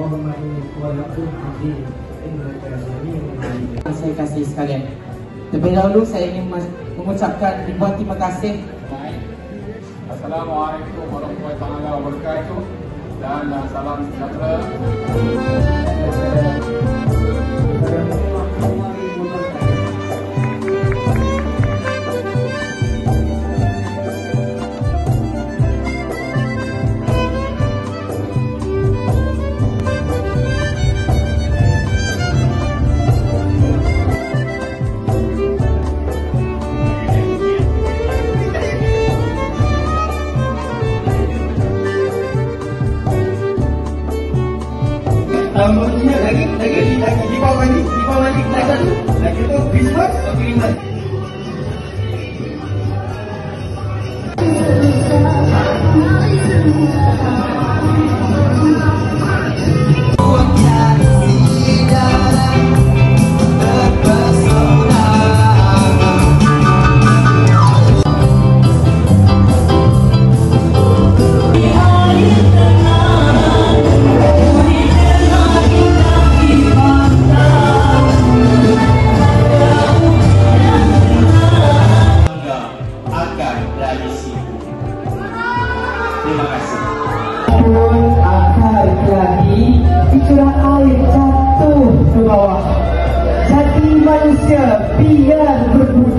Saya kasih sekalian. Terlebih dahulu saya ingin mengucapkan ribuan terima kasih. Assalamualaikum warahmatullahi wabarakatuh dan salam sejahtera. Lagi di bawah lagi naik satu. Lagi tu Christmas, okey naik. Terima kasih. Akar kelahi, pikiran air jatuh ke bawah. Jadi manusia biar berbudi.